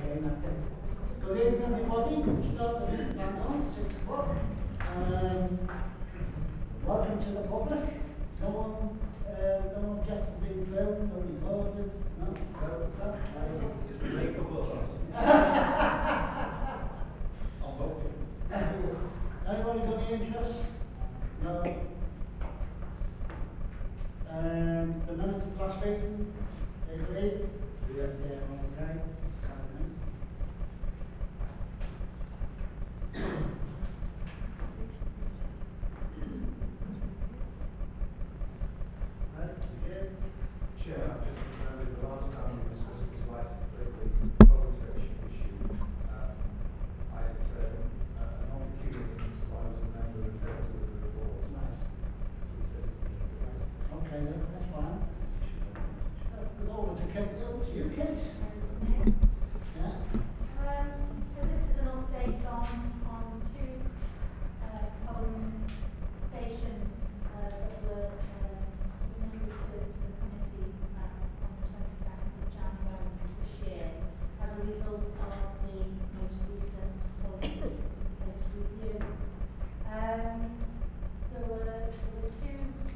okay in that case. Good evening everybody, we'll start the meeting back on, 6 o'clock. Welcome to the public. No one gets to be filmed or recorded. No, that's right. It's the great football club. On both. Anybody got any interest? No. The minutes of last meeting, they agreed? Yeah, okay. Chair, I've just remembered the last time we discussed this license plate, the polling station issue, I declared a non-pecuniary means I was a member of the report. Nice. So it says it means that. Okay, then, that's fine. With all the kids, over to you, kids. Yeah. So this is an update on two polling stations that were submitted to the committee on the 22nd of January this year as a result of the most recent polling district review. There were two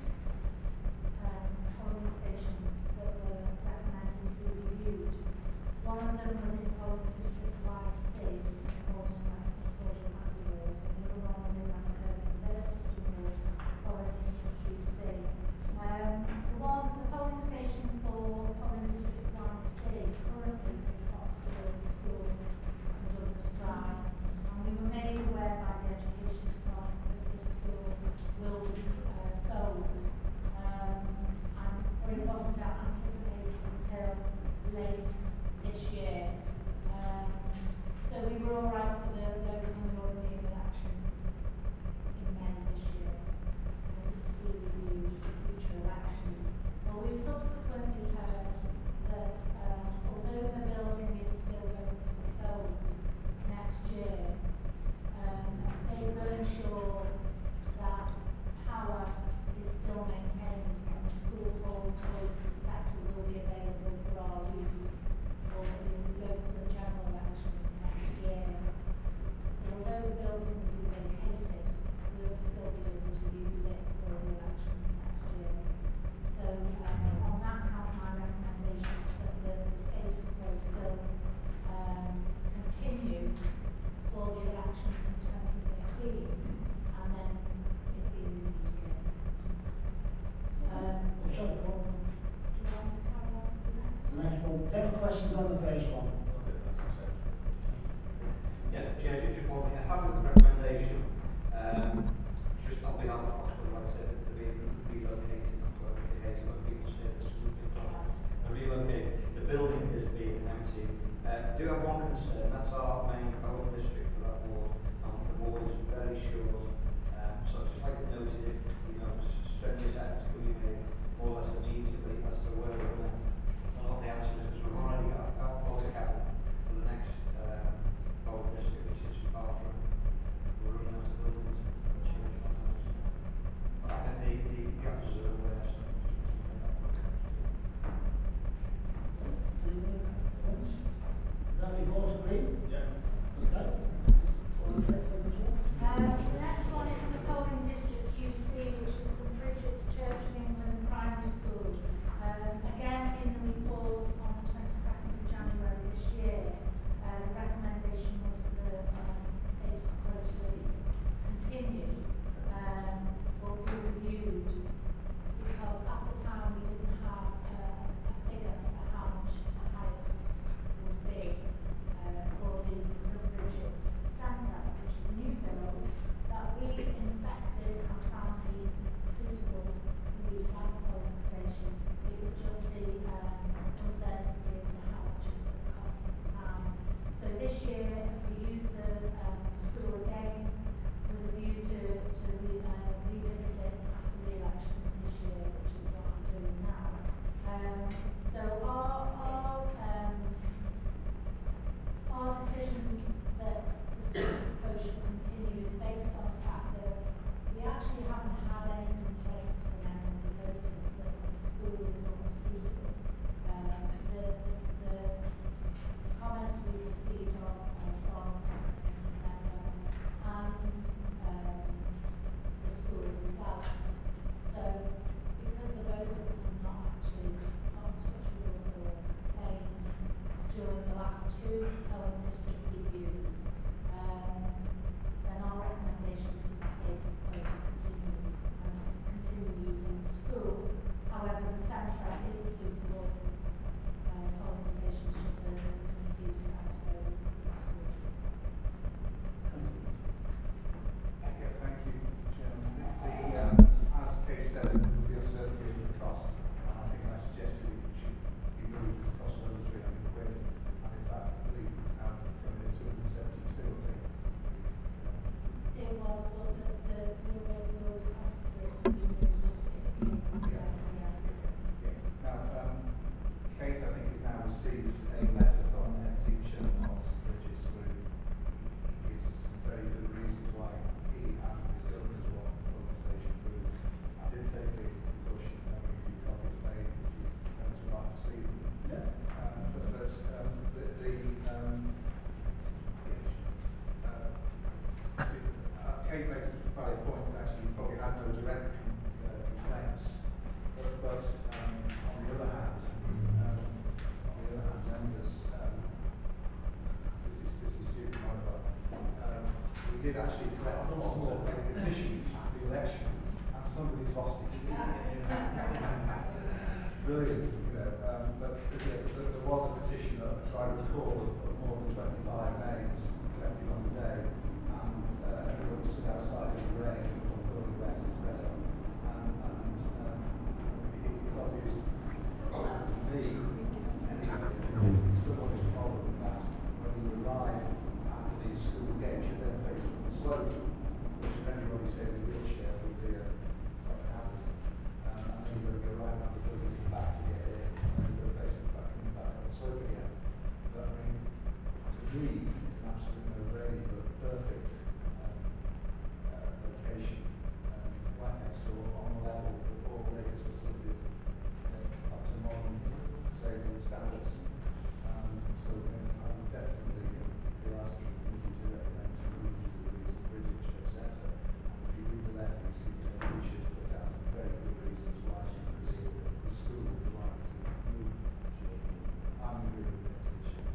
polling stations that were recommended to be reviewed. One of them was in polling district YC in North West Social Housing Ward, and the other one was in West Birmingham University Ward, polling district QC. The polling station for polling district YC currently is Foxfield School and Douglas Drive, and we were made aware by the Education Department that this school will be sold, but it wasn't anticipated until late this year. So we were all right for the local European elections in May this year. And this is to be reviewed for future elections. Well, we've subsequently heard that although the building is still going to be sold next year, they will ensure that power is still maintained and the school hall, toilets, etc. will be available for our use for the local and general elections next year. So although the building will be vacated, we'll still be able to use it for the elections next year. So on that count, my recommendation is that the status quo still continue for the elections in 2015 and then it be reviewed again. Sorry, Do you want to carry on with the next the next one. Take questions on the first one. Yes, Chair, just one thing. I have a recommendation, just on behalf of Oxford, like I said, they're being relocated, not to the case of people say that school relocated. The building is being empty. Do have one concern, that's our main polling district for that ward, and the ward is very short. So I'd just like to note it if, strenuous efforts could be made more or less immediately as to where we're going to, what the answer is, because we've already got our close account for the next polling district, which is far from, we're running out of buildings for the church on those. But I think the officers are aware, so just want to make that point. Is that report agreed? Yeah. Are did actually collect a small petition at the election, and somebody's lost it. Brilliant, but there was a petition, as I recall, of more than 25 names collected on the day, and everyone stood outside in the rain, thoroughly wet and read it. It's obvious to me, anyway, still what is the problem with that, when you arrive after these school gates, you're then faced with the slope, which if anybody said in a wheelchair would be a hazard. And then you've got to go right around the building to the back to get in, and then you've got to face it back and back on the slope again. But I mean, to me, it's an absolute no-brainer. You've got a perfect location, right next door, on the level with all the latest facilities, up to modern disabled standards. So I would definitely be asking the committee to recommend to move to the British Church Centre. And if you read the letter, you see that Richard put down some very good reasons why the school would like to move. I'm in agreement with the teachers.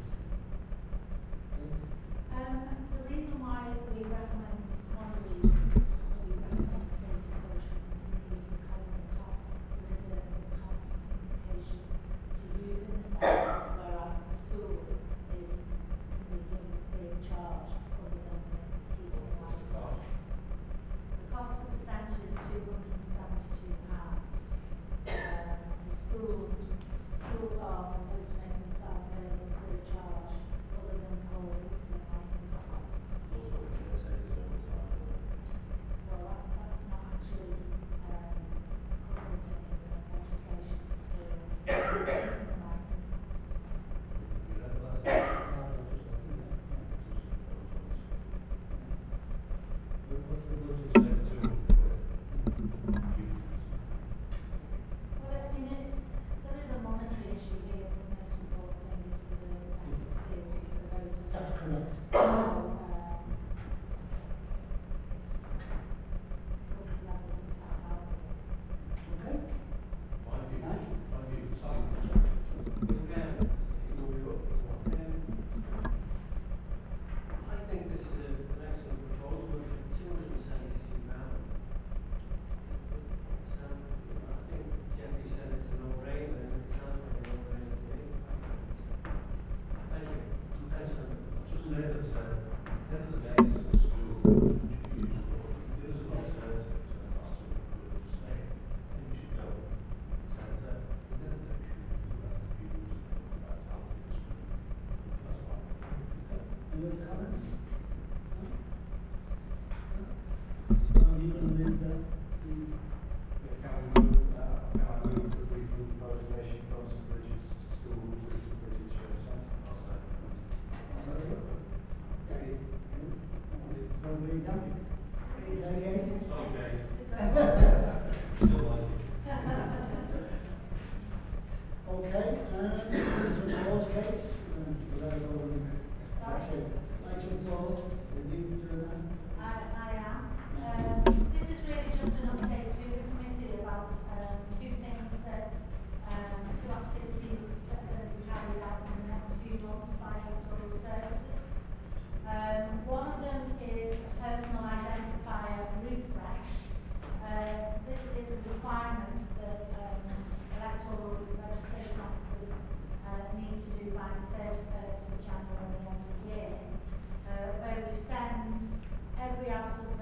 The reason why we recommend, one of the reasons that we recommend status quo should continue is because of the cost. There is a cost implication to using the centre, whereas the school is completely free of charge other than the heating and lighting costs. The cost for the centre is £272. The schools are supposed to make themselves available free of charge other than for heating and lighting costs. Also, we can take it over time. Well, that's not actually covered in the legislation for heating and lighting costs. You read the letter? What's the budget? Well, I mean, there is a monetary issue here, but the most important thing is for the better experience for the voters. That's correct. So, it's sort of levels itself out there. Okay? My view, Right. Simon. Again, I think this is an excellent proposal. £272. I think Jeffrey said it's a no-brainer, and it sounds like a no-brainer to me. Thank you. Excellent. I'll just say that at the day this is a school which we use for, there is an alternative to the cost of what you're saying. I think you should go centre, and then you should do that if you use that out of the school. That's fine. Any other comments? No? Are you going to move the Can I move that we move proposation from St Bridget's School to St Bridget's Church Centre? Okay. So we done. Okay. Sorry, Kate. It's a Still like it. Okay, this was Paul's case, without all the item 4, are you doing that? I am. This is really just an update to the committee about two things that, two activities that are going to be carried out in the next few months by Electoral Services. One of them is a personal identifier refresh. This is a requirement that electoral registration officers need to do by the 31st of January every year, where we send every absolute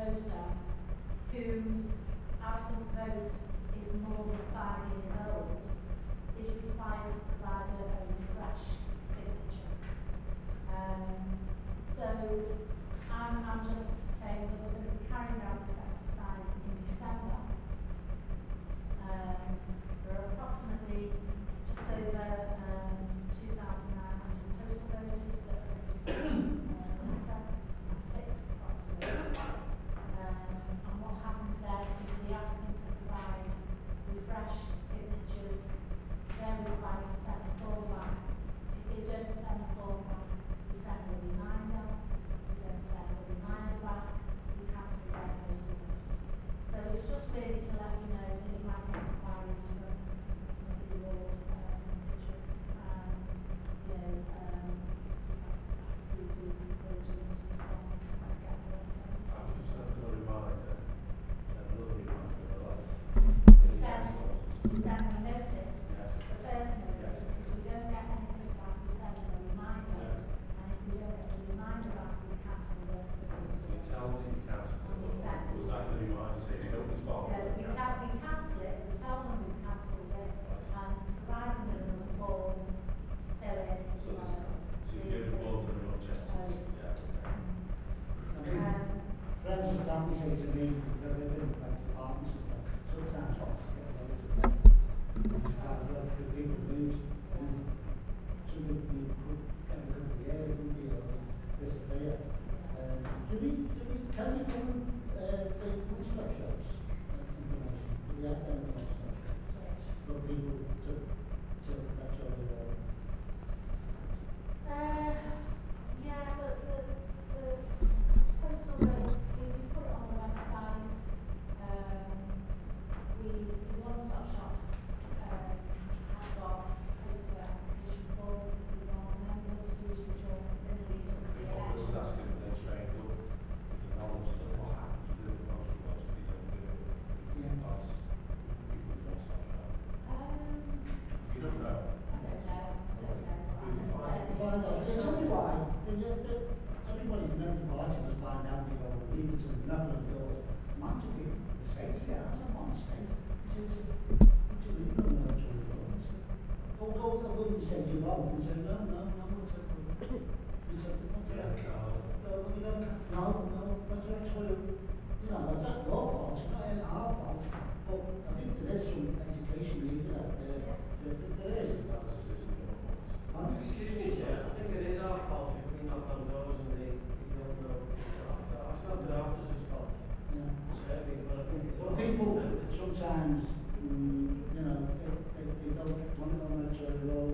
why, everybody's member party must find out we go and leave it and knock on the door. Mine's a big, the state's here, I was in one state. He said, what do you mean on the electoral roll? I said, oh, go, I wouldn't say give out. He said, no, what's that? He said, what's that? No, what's that for you? You know, it's not your fault, it's not our fault. But I think there is some education needed out there. There is. Excuse me, Chair, I think it is our fault if we knock on doors and they don't know it's not. So it's not the officer's fault. Yeah. Certainly, but I think it's Well, our people members. sometimes, you know, they don't want it on their toilet roll.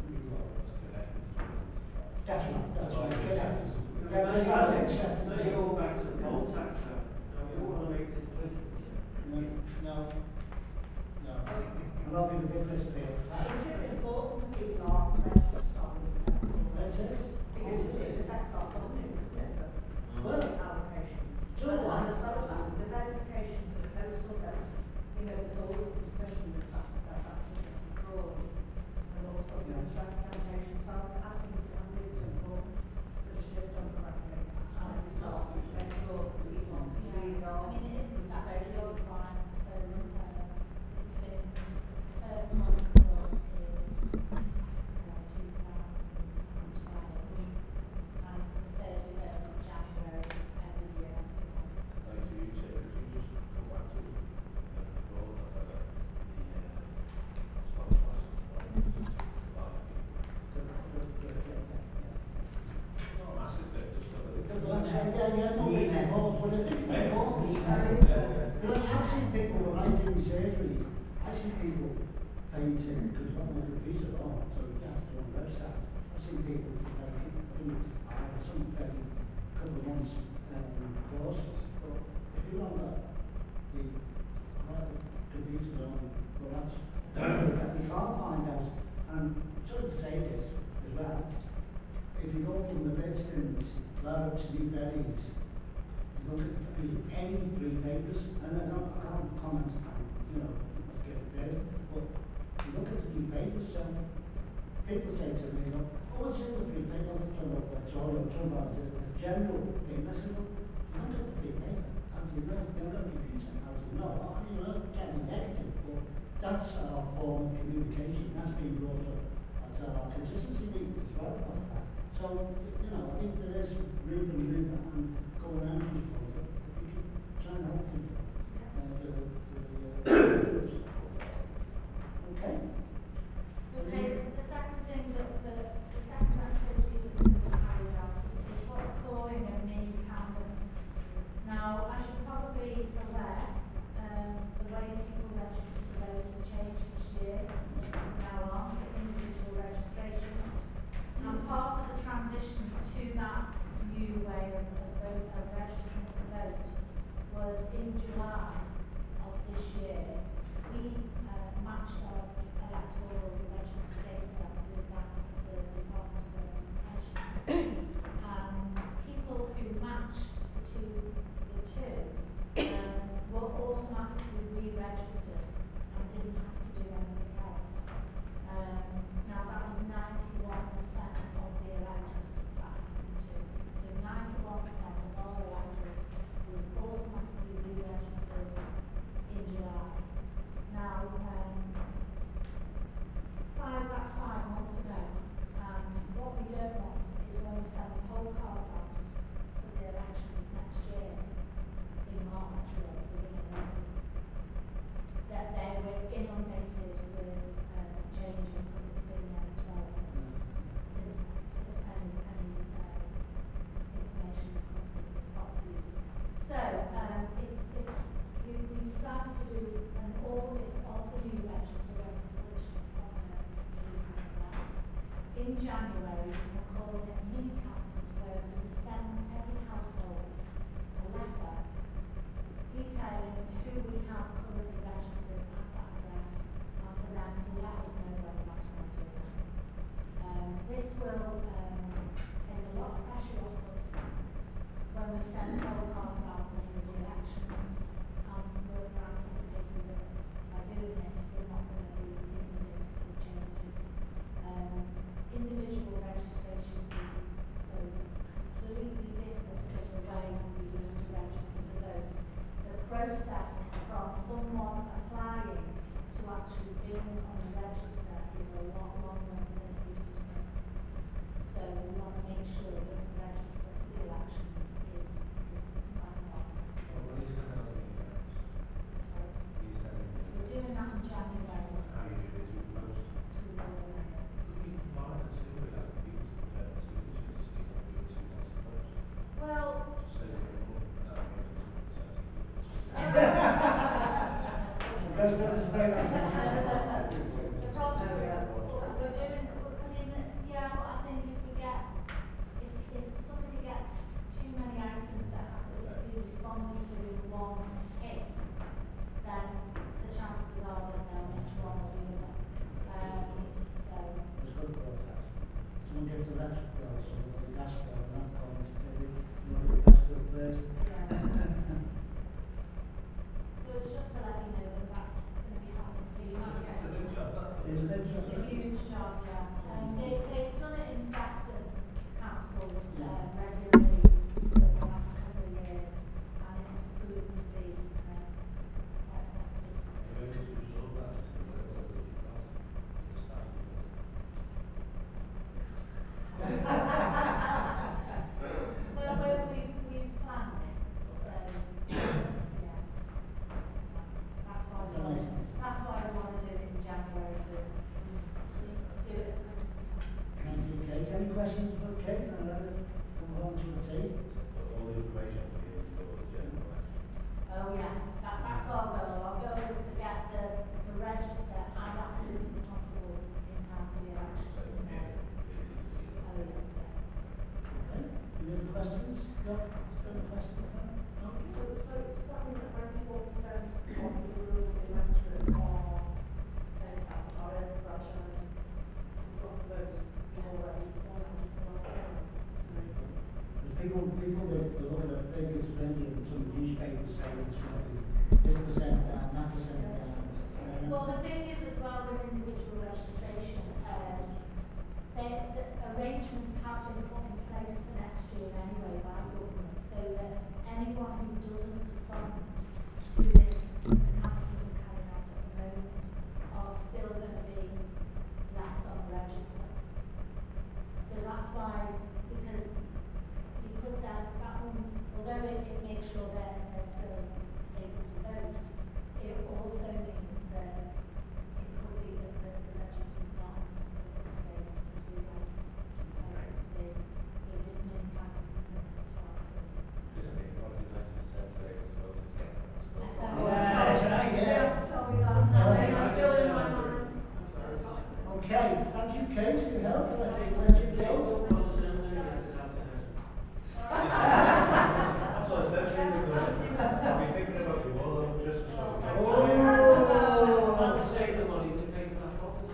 That's right. Let me go back to the poll tax now. Now, we don't want to make this political, Chair. No. I'm not going to disappear. It is important that people are registered on the That's it. because it affects our funding, doesn't it? Well, Allocation. do you know what? And as well as that, the verification for the postal votes, you know, there's always a suspicion that that's subject to fraud and all sorts of misrepresentation. So I think it's important that it is done correctly. And we start to make sure that people really Yeah, are. I mean, it is a statutory requirement, so this has been the first one was done in 2012, and it's the 31st of January every year. Like you said, could you just go back to the road that stop loss no massive bit, just a little. But I think it's important. I've seen people, when I do surgeries, I see people paying to, because one of the piece of art, so you have to go on the website. I've seen people to pay, I think it's some very couple of months courses, but if you don't got the pieces on, well that's, that we can't find out. And sorry to say this as well, if you go from the Redskins right up to New Berries, you look at any free papers, and I can't comment on, you know, let's get it there, but you look at the free papers, so people say to me, oh, it's in the free paper, I'm talking about Electoral, I'm talking about the general thing. I said, well, you look at the free paper, how do you know? You've got a computer, how do you know? I mean, you're not getting negative, but that's our form of communication. That's been brought up at our consistency meetings as well about that. So, you know, I think there is room and going around people that we can try and help people. Okay. Okay, the second thing the second activity that's going to be carried out is what we're calling a mini canvas. Now, as you're probably aware, the way people register to vote has changed this year. From now on to individual registration. And part of the transition to that new way of registering to vote was in July of this year. We matched our electoral register data with that of the Department of Representation. And people who matched the two were automatically re-registered and didn't have to do anything else. Now that was 91% of the electorate that happened to. So 91% of our electorate was automatically re-registered in July. Now, that's 5 months ago. What we don't want is when we send poll cards out for the elections next year, in March or beginning of April, that they were inundated with changes because it's been 12 months since any information has come from these properties. So we decided to do an audit of the new register, which in January. We're calling it mini campus, where we're going to send every household a letter detailing who we have currently registered at that address, and for them to let us know whether that's right or wrong. This will take a lot of pressure off us when we send poll cards out in the elections, and we're anticipating that by doing this we're not going to be inundated with changes. Individual registration is someone applying to actually be on the register is a lot longer than it used to be. So we want to make sure that the register for the elections is bang on. Well, when you send out the new names, Sorry. when you send in the new We're doing that in January how you do it through the post. through the mail. Could we combine and simply ask people to prepare their signatures so you don't do it too lots of post? Well, Just save a bit of money. No, I mean, it's not sensible. That's what it's like. the problem we're doing, I mean, yeah, but I think if we get, if somebody gets too many items that have to be responded to in one hit, then the chances are that they'll miss one or the other. So, It's good for us, actually. Someone gets a gas bill, someone got a gas bill, and that's gone, she said, you want the gas bill first? yeah. So it's just to let you know that that's going to be happening, so you might get. It's a big job, that. It's a big job. It's a huge job, yeah. They've done it in Sefton Council regularly for the last couple of years, and it's proven to be quite effective. Are you able to absorb that into the workload that you've got and the staff you've got? Well, we've planned it, so yeah. That's why we want to do it in January, so we do it as quick as we can. Thank you, Kate. Any questions for Kate? And I'll move on to the tea. So all the information will be in before the general election. Oh yes, that's our goal. Our goal is to get the register as accurate as possible in time for the elections So in May. Oh yeah, yeah. Okay. Any other questions? Got further questions? No? So does that mean that 91% of the rural electorate are enfranchised? We've got the vote already, or People that look at figures, plenty of some newspapers saying it's going to be this percent down, that percent down. Well, the thing is as well with individual registration, the arrangements have been put in place for next year anyway by government, so that anyone who doesn't respond to this mechanism we're carrying out at the moment are still going to be left on the register. So that's why, because you could that one, although it makes sure that they're still able to vote, it also means that it could be that the register's not as up to date as we would like it to be. So this mechanism is going to start. Christine, what did 90% say was voted to get that? That's right, yeah. tell me that. No, It's still in my mind. Okay, thank you, Kate, for your help. Let you go. Don't send any letters out to houses. That's what I said to you, I'll be thinking about you all over Christmas while we're Oh. That would save the money to pay for that office.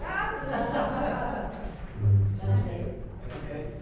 Thank you. Thank you, Kate.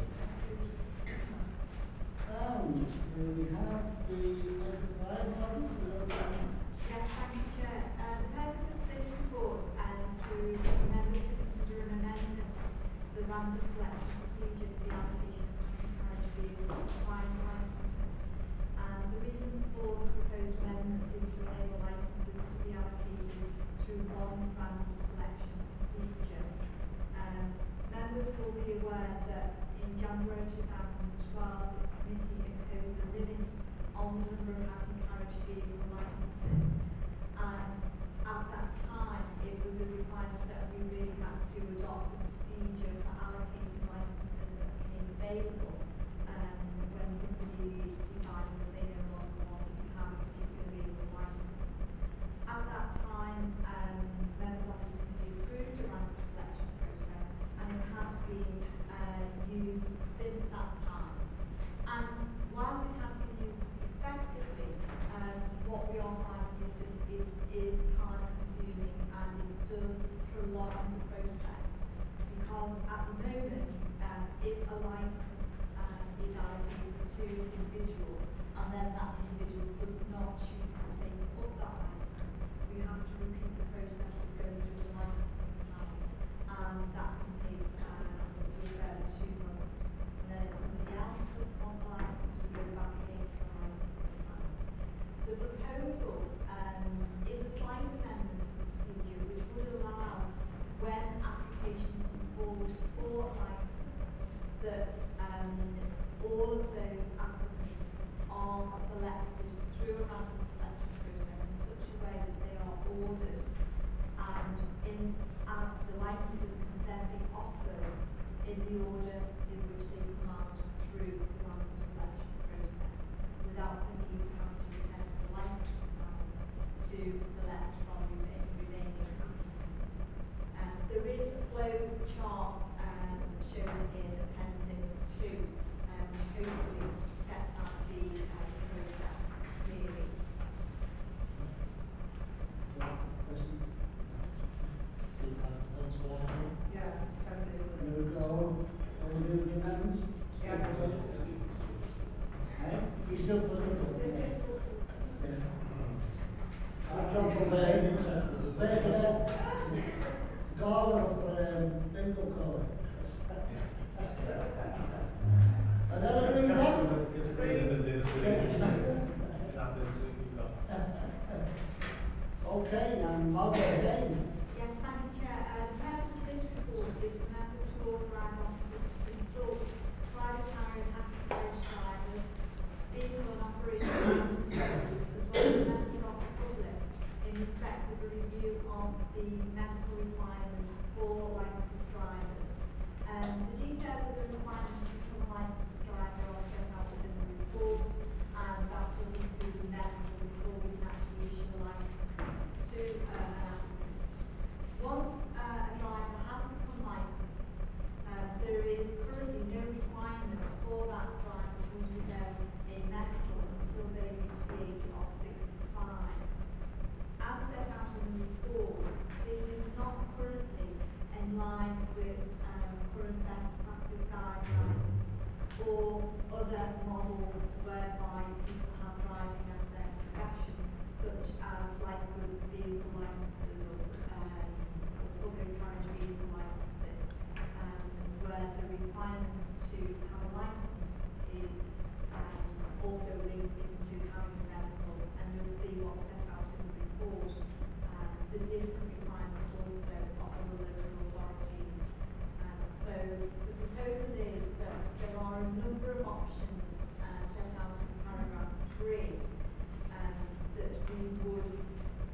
And we have the item 5, Margaret, so you're going. Yes, thank you, Chair. The purpose of this report is for members to consider an amendment to the random selection procedure for the allocation of happy carriage vehicle requires licences. And the reason for the proposed amendment is to enable licences to be allocated through one random selection procedure. Members will be aware that in January 2012 this committee imposed a limit on the number of happy carriage vehicle licences, and at that time it was a requirement that we really had to adopt a procedure for allocating licences that became available when somebody decided that they no longer wanted to have a particular vehicle licence. At that time, members of this committee approved a random selection process, and it has been used since that time. And whilst it has been used effectively, what we are finding is that it is time consuming and it does prolong the process, because at the moment if a licence is allocated to an individual and then that individual does not choose to take up that licence, we have to repeat the process of going through the licensing panel, and that can take up to a further 2 months. And then if somebody else doesn't want the licence, we go back again to the licensing panel. The proposal is a slight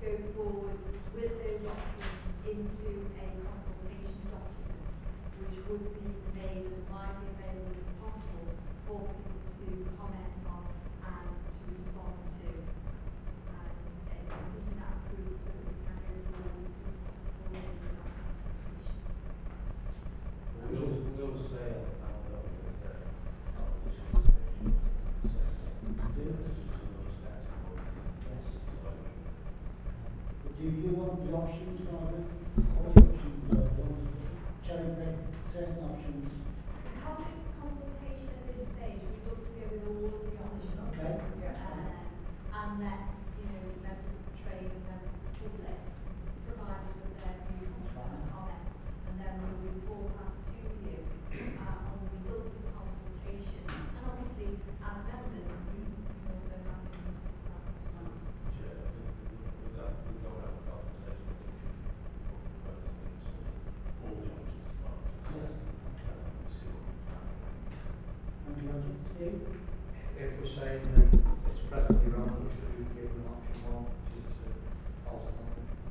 go forward with those options into a consultation document, which would be made as widely available as possible for people to comment on and to respond to. And seeking that approval so that we can go forward as soon as possible with that consultation. We always say on the panel, don't we, that opposition is being shown to the Do. This is just another step towards. Yes. So I agree with it. But do you want the options, Gordon? All the options, do you want us to cherry pick certain options? Because it's consultation at this stage, we look to go with all of the options. Okay, yeah, fine. And let, members of the trade and members of the public provide us with their views and comments. And then we will report back to you on the results of the consultation. And obviously, as members, we also have the views as well. Chair, I think with that, with going out for consultation, I think we should put the proposals in so that all the options as well. Yes. And then we see what we can. Thank you, Roger. Steve? If we're saying that it's presently random, should we be given an option one, which is to alter that?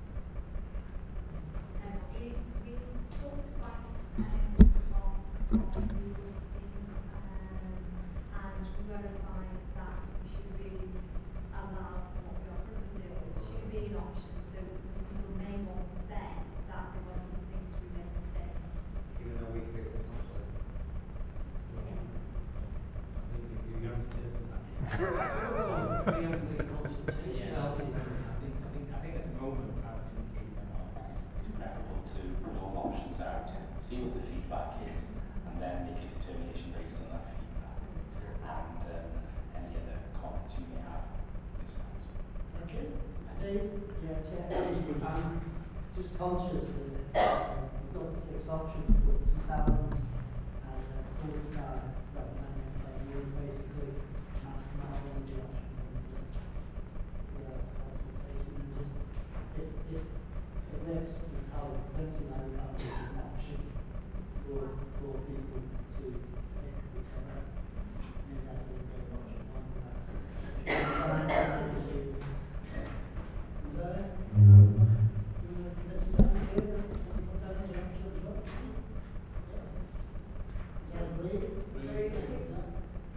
We sought advice from the legal team, and we were advised that we should really allow for what we are currently doing, with two being options, so because people may want to say that they want other things to remain the same. Even though we feel it's not so. I think if you have to take that. We haven't done consultation. Well, I think at the moment, as indicated in our plan, it's preferable to put all options out, see what the feedback is, and then make a determination based on that feedback. And any other comments you may have, discuss. Thank you. Steve? Yeah, Chair. I'm just conscious that we've got the 6 options, but some towns have 45, well, 10 years basically, maximise one of the options without consultation. And just, if it makes us the towns, potentially now we can't give an option for people to pick whichever. Maybe that will go option 1, but that's fine, I assume. Is that it? Mrs. David, put that as an option as well? Yes. Is that agreed? Agreed. Yeah.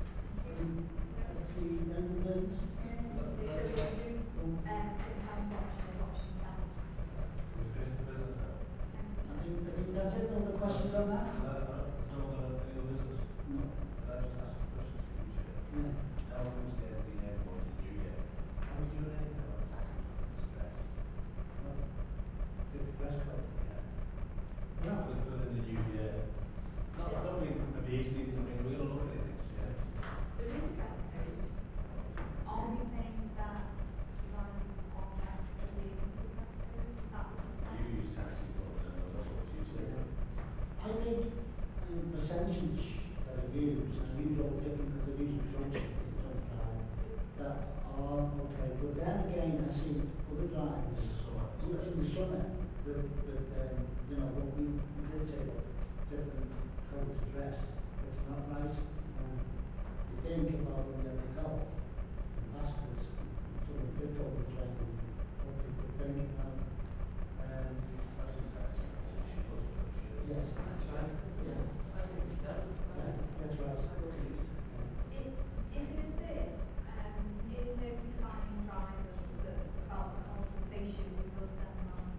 Let's see, end of the business? So we include St Helens option as option 7. Can we finish the business now? I think that's it. No other questions on that? There's no other, any other business? No. Can I just ask a question to you, Chair? Yeah. Now comes the end of the year, going to the new year. Are we doing anything about taxi dress? Well, the dress code. Yeah. Well, Put it in the new year. No, I don't mean immediately, I mean, we're going to look at it next year. There is a dress code. Are we saying that riders are not adhering to the dress code? Is that what we're saying? You use taxi clubs, and that's what you say. I think percentage that are used, and I use all different because they're using trunks because they don't drive, that are okay. But then again, I see other drivers In the summer, in the summer with what we did say about different codes of dress. It's not right. You think about when you have the golf, masters, some of the big code of dress, what people think about. That's exactly what she does for the shirts. Yes. That's right. Yeah. I think it's 7. Yeah, that's right. I don't think it's If it is this, in notifying drivers that about the consultation, we will send them out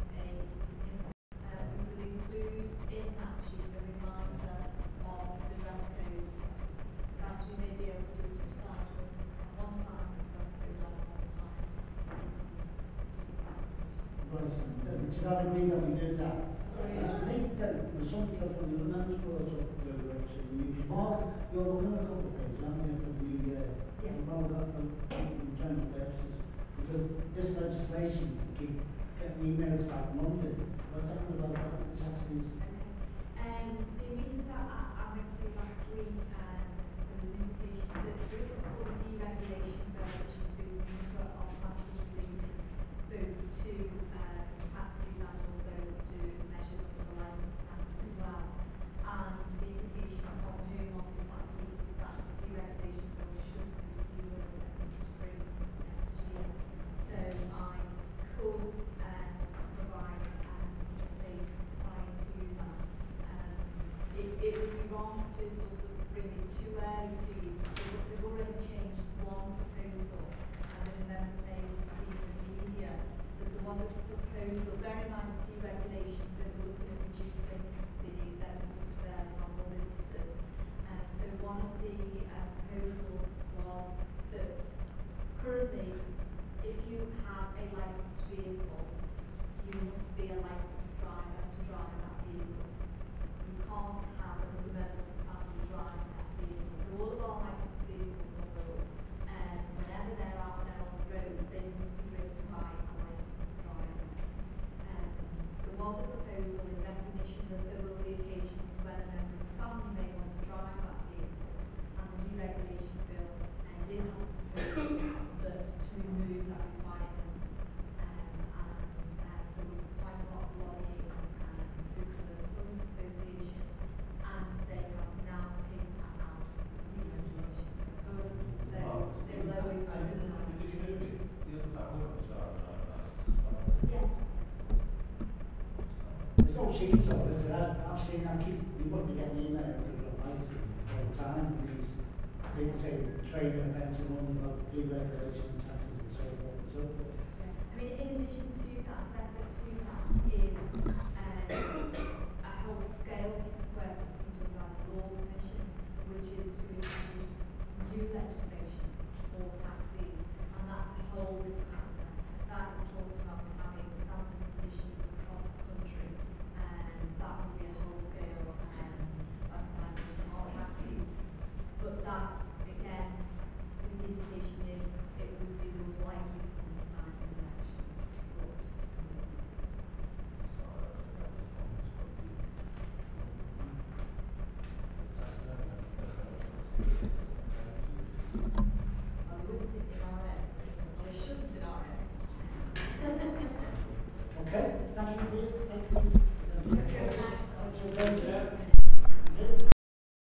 we will include in that sheet a reminder of the dress code. That we may be able to do two sides with one side with the dress code and one side. Right, so that agree that we do that. Sorry. I think that there was something else one of the other members brought up where we're obviously the new Mark, you're looking at a couple of things, haven't you, for the new year? Yeah. Well, we've got in general purposes, because this legislation, we keep getting emails back from London. What's happened about that with the taxis? Okay. The meeting that I went to last week, there was an indication that there is what's called a deregulation bill, which includes a number of factors relating both to taxis and also to measures under the Licensing Act as well. And the indication from the Home Office last week was that the deregulation bill should be received with a second spring next year. So I could that currently, if you have a licensed vehicle, you must be a licensed driver to drive that vehicle. You can't have another member of the family driving that vehicle. So all of our licensed vehicles on the road, whenever they're out there on the road, they must be driven by a licensed driver. There was a proposal in recognition that there will be occasions when a member of the family may want to drive that vehicle, and the deregulation bill did have a proposal that to remove that requirement, and there was quite a lot of lobbying through the Government Association, and they have now taken that out of deregulation. So they will always be driven by. Did you move it? The other family members are driving license as well? Yeah. There's no secret of this. I've seen, you must be getting emails from license all the time. People say training events and all about deregulation and taxes and so forth and so forth. Yeah. I mean, in addition to that, separate to that is a whole scale piece of work that's been done by the Law Commission, which is to introduce new legislation for taxis, and that's a whole different matter. That is talking about having standard conditions across the country, and that would be a whole scale ratification of taxis. But that, again, the indication is it would be likely to coincide with the election. Well, they wouldn't sit in our end, or they shouldn't in our end. Okay, thank you. Thank you. Thank you.